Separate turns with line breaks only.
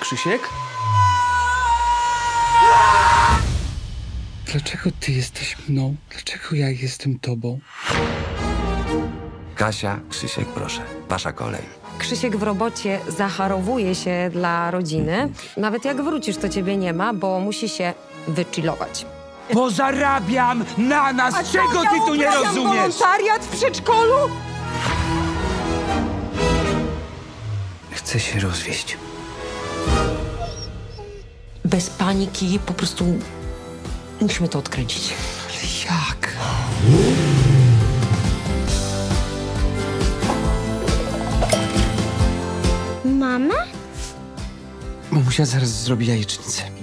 Krzysiek? Dlaczego ty jesteś mną? Dlaczego ja jestem tobą?
Kasia, Krzysiek, proszę. Wasza kolej.
Krzysiek w robocie zacharowuje się dla rodziny. Nawet jak wrócisz, to ciebie nie ma, bo musi się wychillować.
Bo zarabiam na nas! Czego ty tu nie rozumiesz?
Wolontariat w przedszkolu?
Chcę się rozwieść.
Bez paniki, po prostu musimy to odkręcić.
Ale jak?
Mama?
Mamusia zaraz zrobi jajecznicę.